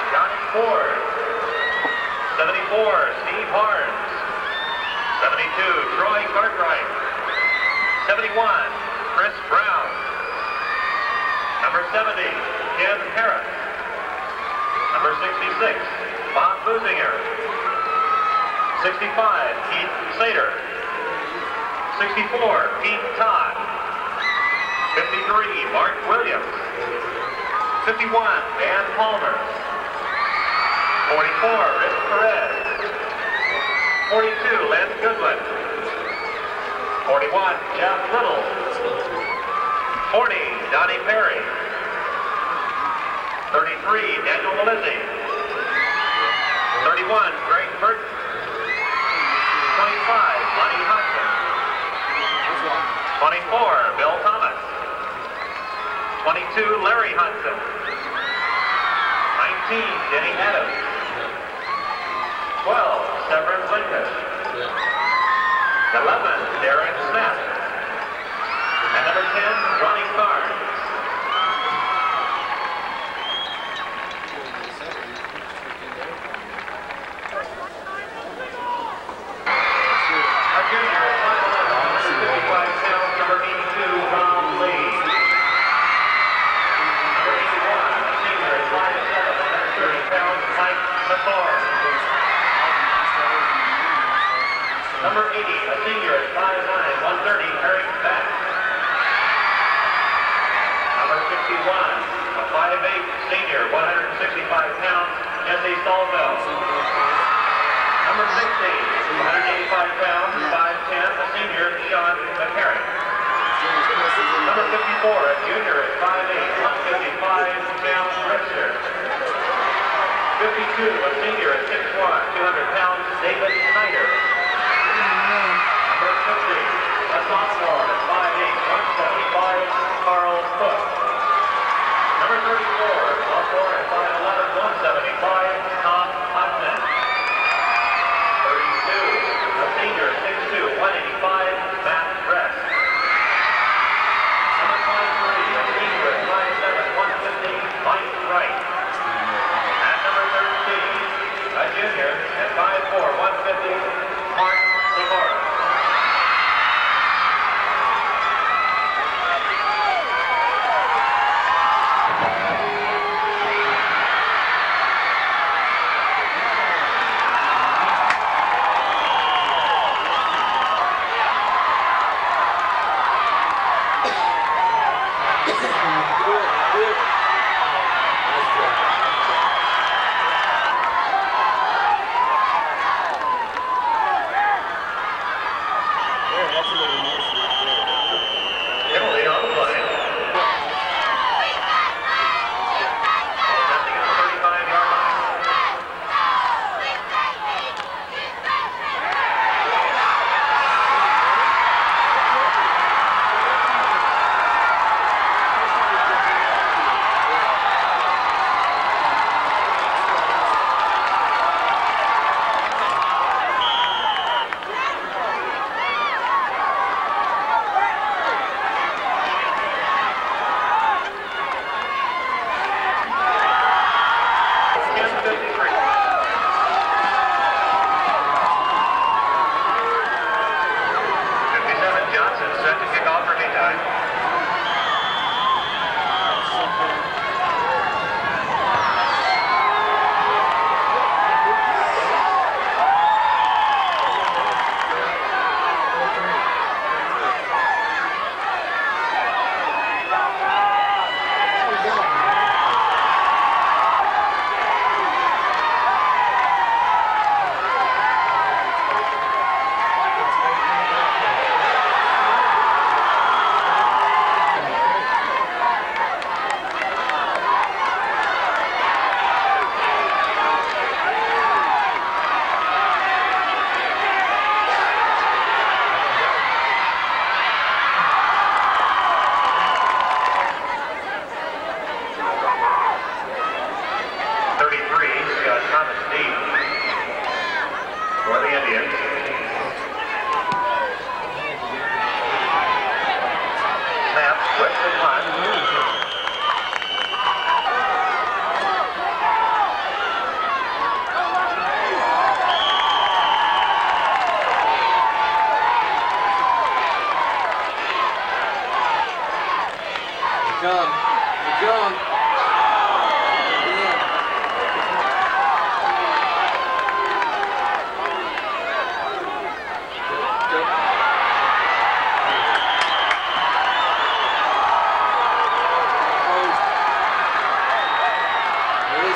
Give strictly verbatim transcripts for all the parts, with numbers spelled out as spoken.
Johnny Ford. seventy-four, Steve Harms. seventy-two, Troy Cartwright. seventy-one, Chris Brown. Number seventy, Kim Harris. Number sixty-six, Bob Businger. sixty-five, Keith Sater. sixty-four, Pete Todd. fifty-three, Mark Williams. fifty-one, Dan Palmer. forty-four, Rich Perez. forty-two, Len Goodwin. forty-one, Jeff Little. forty, Donnie Perry. thirty-three, Daniel Melizzi. thirty-one, Greg Burton. twenty-five, Lonnie Hudson. twenty-four, Bill Thomas. twenty-two, Larry Hudson. nineteen, Denny Adams. twelve, Severin Lincoln. eleven, Darren Smith. And number ten, Ronnie Carnes. Number eighty, a senior at five nine, one thirty, Eric Beck. Number sixty-one, a five eight senior, one hundred sixty-five pounds, Jesse Salvell. Number sixty, one hundred eighty-five pounds, five ten, a senior, Sean McCarrick. Number fifty-four, a junior at five eight, one fifty-five, Sam Richter. fifty-two, a senior at six one, two hundred pounds, David Snyder. Number fifty, a sophomore at five eight, one seventy-five, Carl Cook. Number thirty-four, sophomore at five eleven, one seventy-five, Tom Hudson. thirty-two, a senior, six two, one eighty-five, Matt Brett. Number twenty-three, a senior at five seven, one fifty, Mike Wright. And number thirteen, a junior at five four, one fifty, Mark Segura.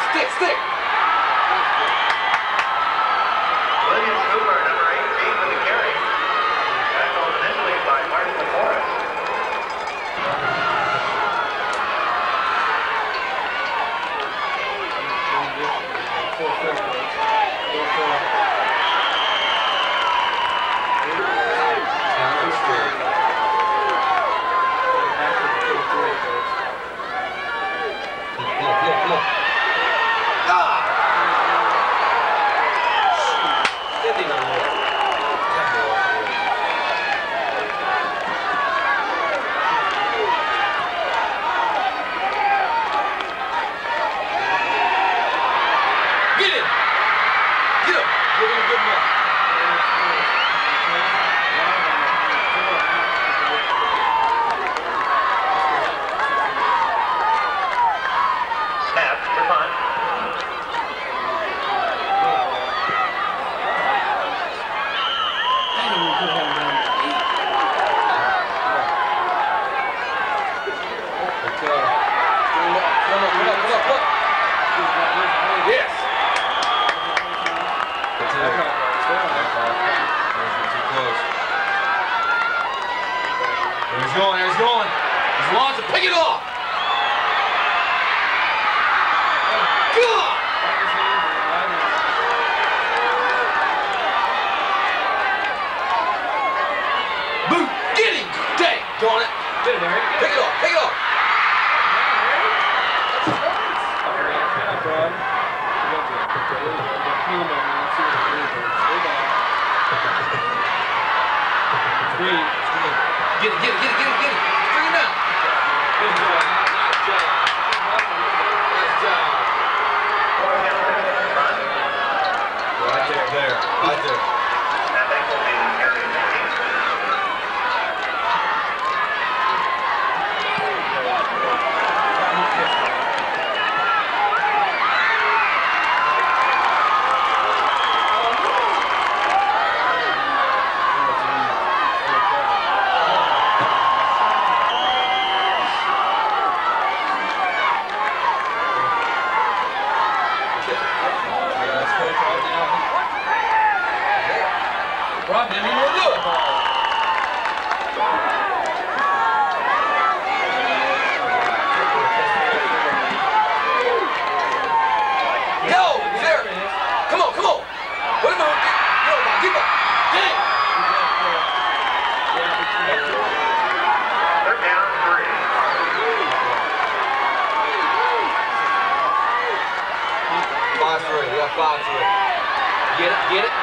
stick, stick. William Cooper, number eighteen, with the carry. Tackled initially by Martin LaForest. He's going, he's going. He's launching, pick it off. God! Boot, get him! Dang, darn it. Pick it off, pick it off. Get it, get it, get it, get it, get it. Bring it down. Good job. Nice job. Nice job. Right there, there. Right there. That thing will be carrying fifteen. Rob, man, you want to do it. Go! There! Come on, come on! Put him on! Get up, keep up! Dang! Third down, three. Five three, we got five three. Get it, get it.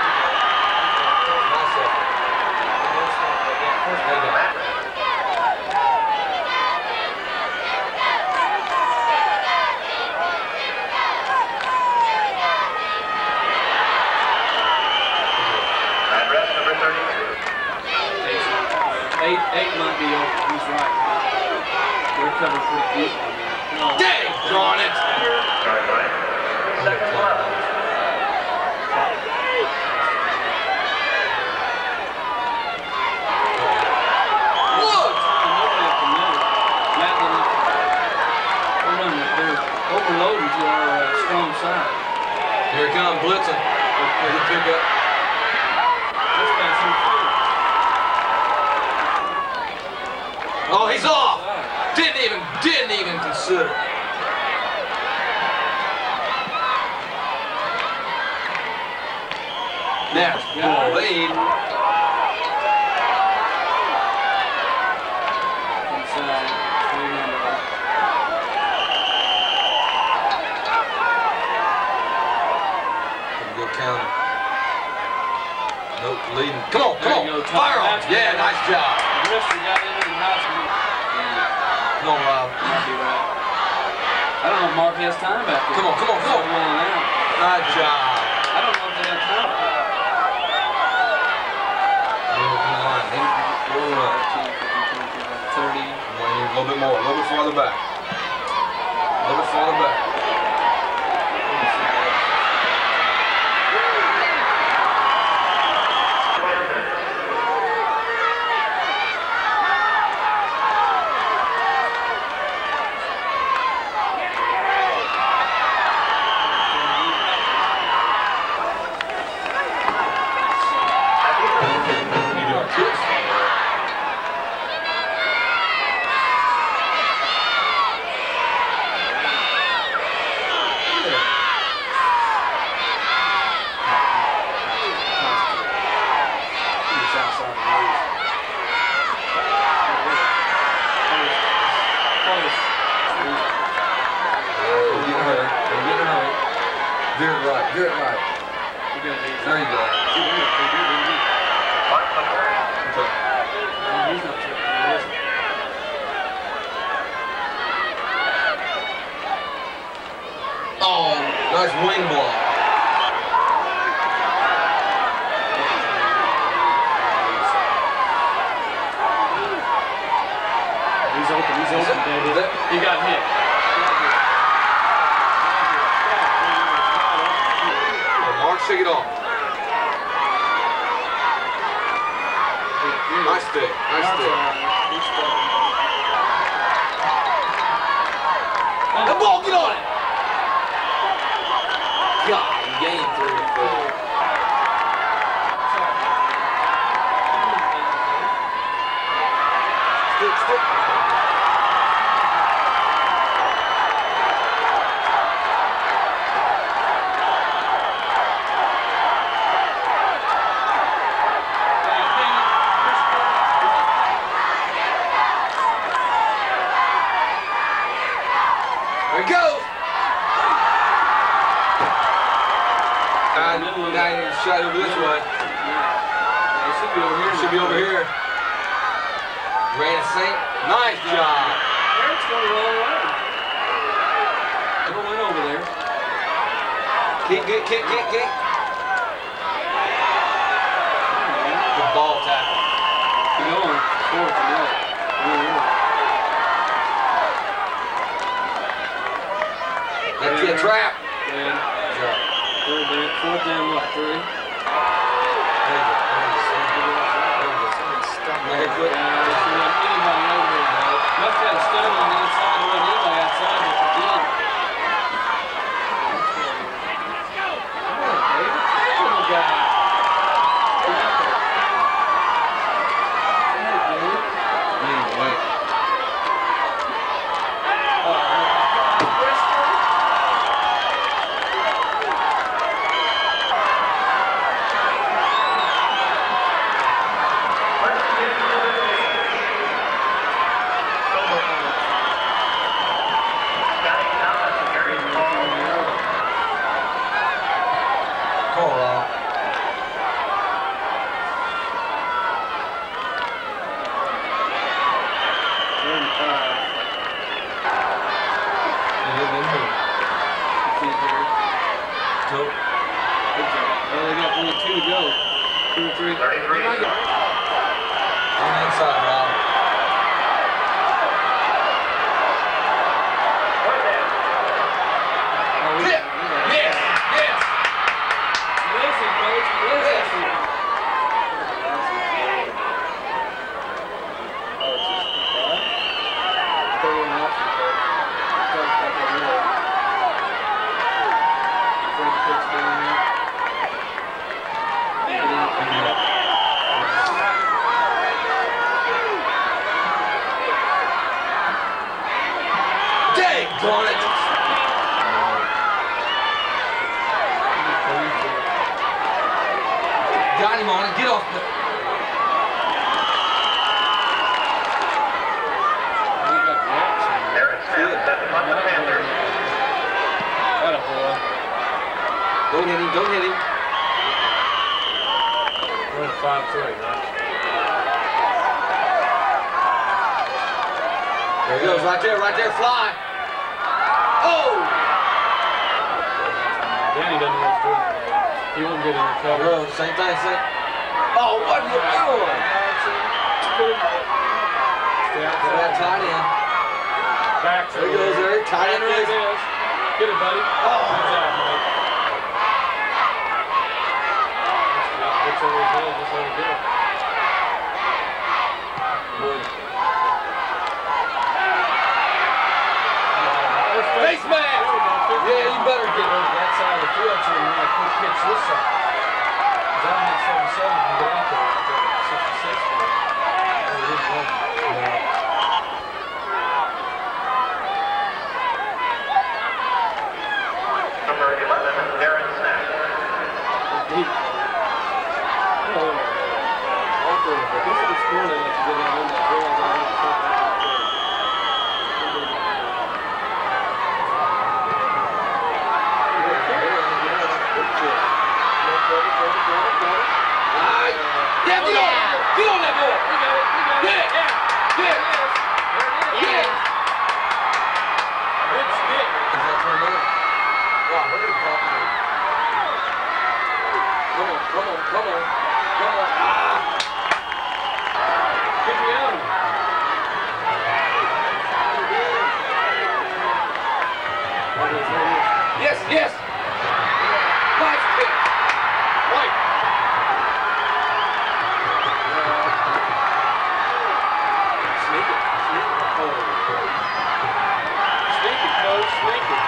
Address number thirty-two. Eight, eight might be open. He's right. They're covered pretty deep. No. Dang, darn it! Sorry, Brian. Second eleven. Overloading to our uh, strong side. Here it comes, blitzing. Here's the pickup. This guy's so cool. Oh, he's off! Didn't even, didn't even consider. That's good lead. Inside. Three number. Good counter. Nope, leading. Come on, come There on. you go, Tom. Fire on. That's Yeah, good. nice job. The rest of the guy in it in high school. Yeah, Come on, Rob. might be right. I don't know if Mark has time back there. Come on, come on, come on. So rolling out. Nice job. I don't know if they have time. thirty. A little bit more, a little bit farther back. A little bit farther back. Veer it right. Veer it right. There you go. Mark McCurry. Okay. He's not tripping, he isn't. Oh, nice wing block. He's open, he's open, David. He got hit. Mark, shake it off. Nice stick. Nice stick. The ball, get on it! God, he gained three or four. Stick, stick. There he goes. Now, now you need to shot over this way. It should be over here. Should be over here. Ran Saint. Nice job. Eric's going the wrong way. Never went over there. Kick, kick, kick, kick, kick. Good ball tackle. Keep going. Fourth and out. That's your trap. And third down, fourth down, what, three? Very good. Uh, there wasn't anybody over there, though. Must have had a stone on the inside. There wasn't anybody outside but the kid. Come on, David. Little guy. Hey, David. Man, wait. thirty-three. On the inside, Rob. Fourth down. Yes, yes, yes. Listen, coach. Listen. Oh, it's just the ball? I thought we were an option, coach. I thought it was like a real. Before the pitch down there. Dang, darn it. Got him on it. Get off the... Eric Smith at the punt for the Panthers. Atta boy. Don't hit him. Don't hit him. Run five three, right? There he goes. Right there. Right there. Fly. Oh! Danny doesn't know what's doing. He won't get in the cover. Bro, same thing. Same. Oh, what are you doing? Stay Got outside. that tight end. Back. There he goes. There. Tight end There race. it is. Get it, buddy. Oh. Good job, mate. Looks over his head, just let it go. Face mask! Yeah, you better get over that side of the field so you want to quick pitch this side. Because I don't have seventy-seven can get out there like that. sixty-six. Oh, it is running. Number eleven, Darren Snack. Deep. Oh, okay. But this is the score they let you get out in that drill. I don't have something like that. Come on. Come on. Ah. Get the other one. There it is, there it is. Yes, yes. Nice kick. White. Sneak it. Sneak it. Oh. Sneak it, coach, sneak it.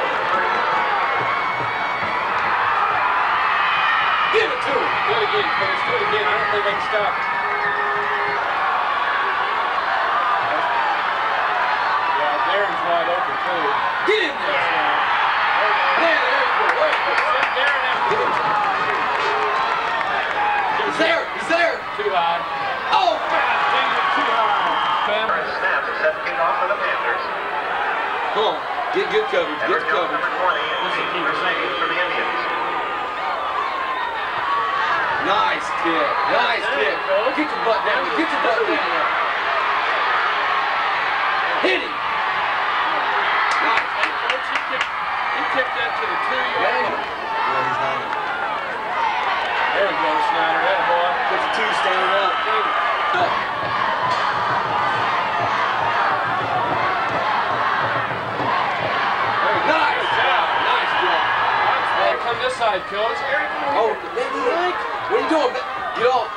Give it to him. Do it again, coach, do it again. I don't think they can stop it. Yeah, Darren's wide open, too. Get in there. Yeah, there you go. There you go. Send Darren after Get him. He's there. He's there. too high. Oh. Dang it, too high. Bam. First snap is set to kick off for the Panthers. Come on. Get good coverage. Edward Get Jones, coverage. number twenty, and Pete Mercedes for the Indians. Nice kick. Nice There kick. you go. Get your butt down there. Get your butt down there. Hit him. Nice. Hey, coach, he kicked, he kicked that to the two-yard line. There we go, Snyder. That boy. There's a two standing up. Up. There we go. Nice Good job. Nice job. Hey, come this side, coach. Eric, come Oh, over man, here. Mike. What are you doing? Get off.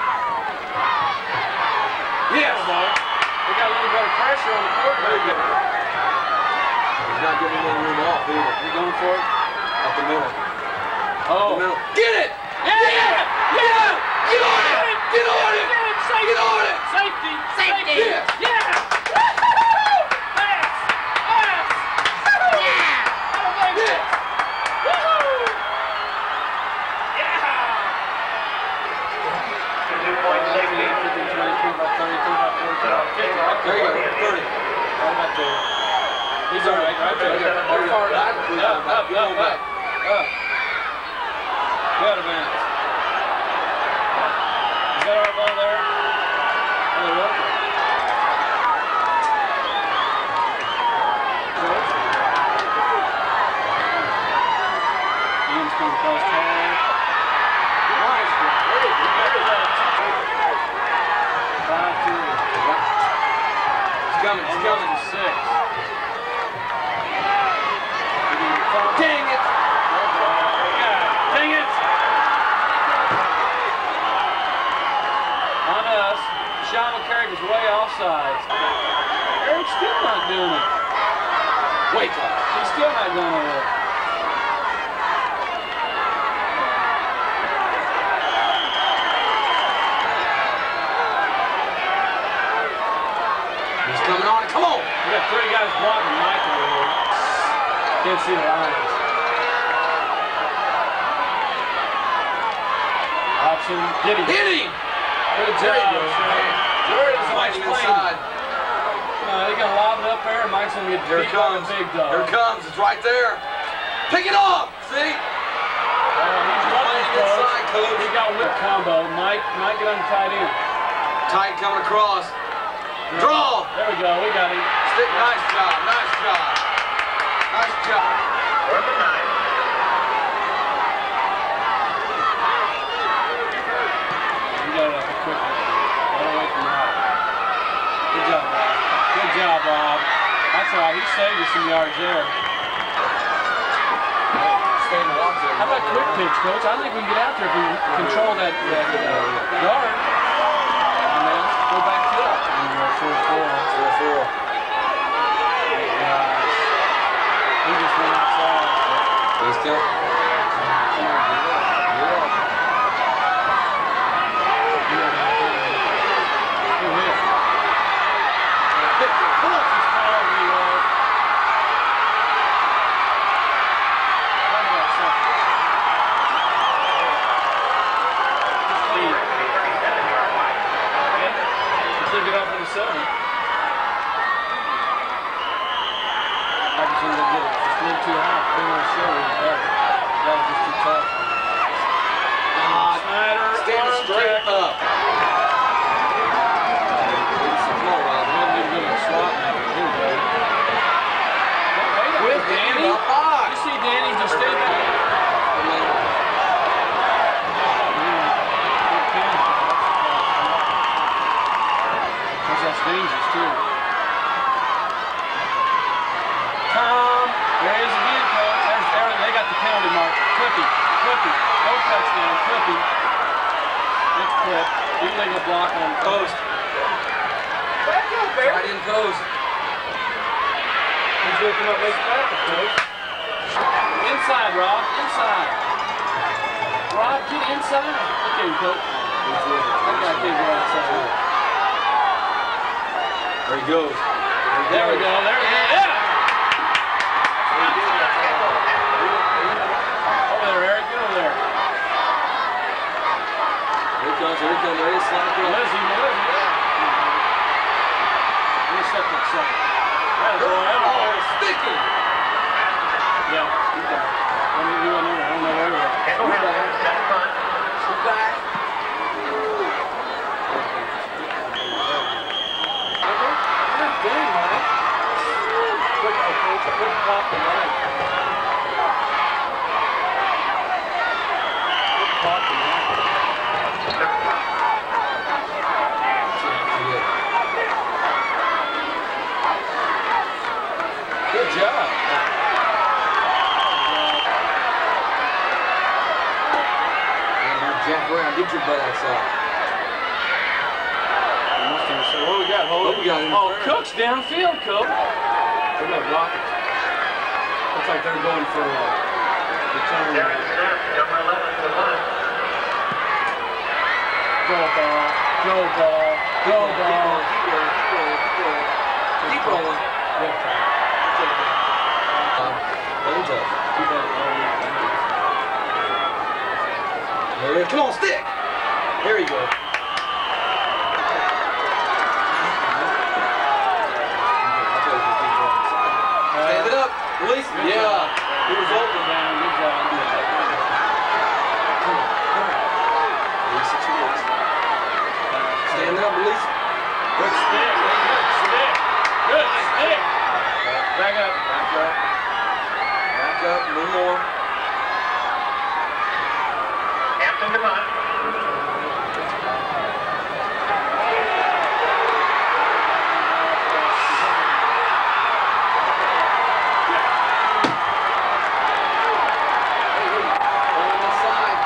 Yes. Come on. We got a little bit of pressure on the quarterback. Very good. He's not giving any room off either. You going for it? Up the middle. Oh. The middle. Get it! Yeah! Yeah! Yeah! Get on it! Get on it! Get it! Safety! Get on it! Safety! Safety! Yes! Yeah! Woo-hoo! Yes! Yes! Yeah! I don't think Yes! Woo-hoo! Yeah! Two-point safety. fifty, twenty-two, by thirty-two, by forty-two. fifty, right There you go. there. thirty. Right about there. He's all right, right there. There you go. How far Back. up? We're Up, going back. up, We're up, going back. up. Up. Go out of bounds. Is that our ball there? Oh, they're open. Coach? Ian's coming across home. Nice one. Very good. There's that. Five, two. It's coming. It's coming. Almost six. Dang it! Dang it! On us. Sean McCarrick is way offsides. Eric's still not doing it. Wait till. He's still not going over it. He's coming on. Come on! We got three guys blocking Mike over here. Can't see the lines. Option. Get him. Hit him! Good There job, you go. Shane. There it is. Mike's Mike's playing. inside. No, they're going to lob it up there, and Mike's going to get Here beat it by the comes. big dog. Here it comes. It's right there. Pick it up. See? Uh, he's He's lucky, playing coach. inside, coach. He got whip combo. Mike, Mike get on the tight end. Tight coming across. Draw. There we go. We got him. Stick. Nice job. Nice job. Nice job. Fourth and nine. We got it up quickly. Right away from Rob. Good job, Bob. Good job, Bob. That's all right. He saved us some yards there. Stay in the watch there. How about quick pitch, coach? I think we can get out there if we control that, that uh, yard. And then go back to it. And we're four four. Four, four. Uh, he just went outside. He's still. Get off in the seven. I just ended up getting just a little too high. Being on the show is better. Illegal block on coast. Right in coast. He's looking up Lake Traffic, coach. Inside, Rob. Inside. Rob, get inside. Okay, coach. That guy can't go outside. There he goes. There we go. There we go. Yeah! Over there, Eric. Get over there. Here he comes. Here he comes. There he is. Slide across. Melizzi, Melizzi. Let me step that second. That is all out. Oh, it's sticky. Yeah. He got it. I mean, he went over. I don't know where he went. Kendall Hamilton, second punt. Come back. God dang, Mike. Quick, okay, quick pop the line. Quick pop the line. Good job. Jack Brown, get your butt outside. So what we got, Hold What we got in Oh, front? Cook's downfield, Cook. They're going to block it. Looks like they're going for uh, return. Darren Smith, number eleven to the punt. Go ball, go ball, go ball. Keep rolling, keep rolling, keep rolling. Keep rolling. Good time. Um, hold up. Keep that all There, come on, stick. There you go. Stand it up. Release it. Good Yeah. job. He was open down. Good job. Come on, come on. Release it, release it. Stand up, release it. Good stick. Good stick. Good stick. Back up. Back up. Back up. A little more. Hampton to punt. On the side.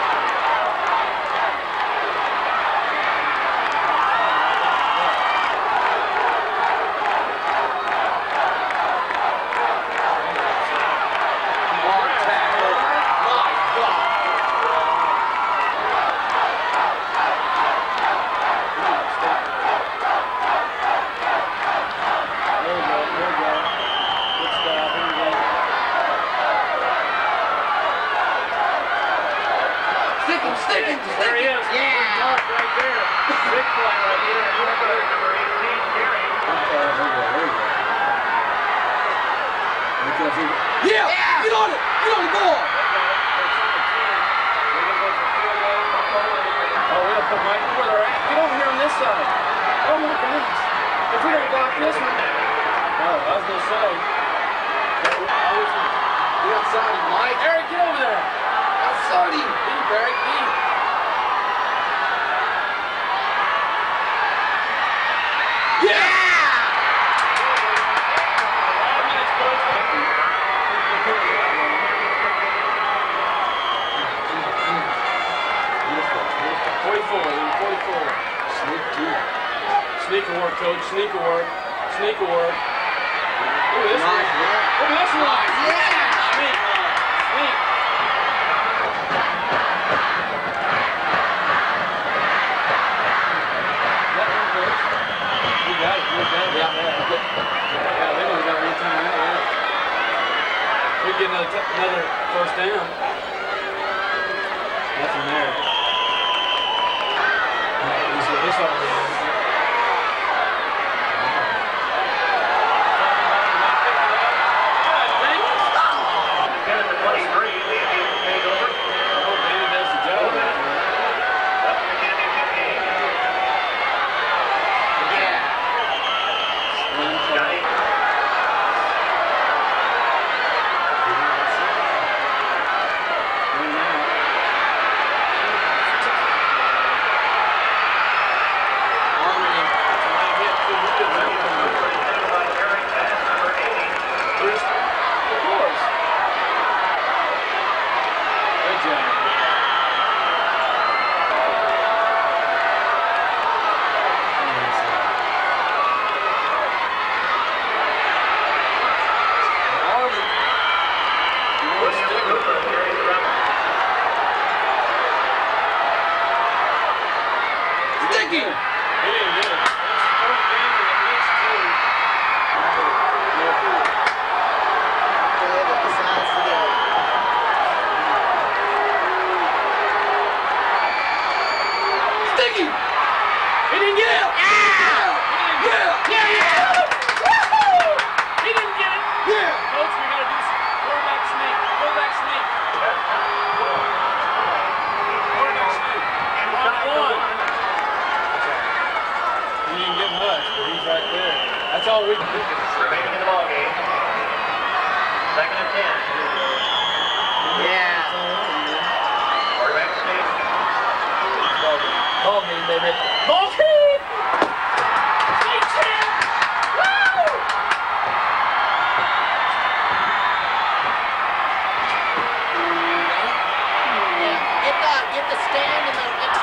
Hard tackle. My God. There we go. There we go. Good stop. Here we go. Stick him, stick him, stick There he him. is. Good mark right there. Big play right there. Number eighteen, Gary. There we go, there we go. Here he comes, here he comes. Yeah! Yeah! Get on it! Get on the ball! Oh, we don't put Mike where they're at. Get over here on this side. Oh my goodness. If we don't block this one. Oh, I was gonna say. Get outside him, Mike. Eric, get over there. Outside him. Deep, Eric, deep. Yeah! Five minutes, coach. Beautiful, beautiful. forty-four, forty-four. Sneak two. Sneaker work, coach. Sneaker work. Sneaker work. Look at this Nice one. work. Look at this one. Yeah! Sneak. Sneak. That one, coach. You got it. You got it. Yeah. Yeah, they only got one time out, yeah. We get another, t- another first down. Nothing there. This, this ought to be it. Ten at the twenty-three, lead the take over. I hope Danny does the job. Up in the championship game. Johnny. Number eighty. all we can do. Remaining in the ball game. Second and ten. Yeah. Quarterback sneak. Ball game. Ball game, baby. Ball game! State champ! Woo! Yeah. Get the get the stand and the get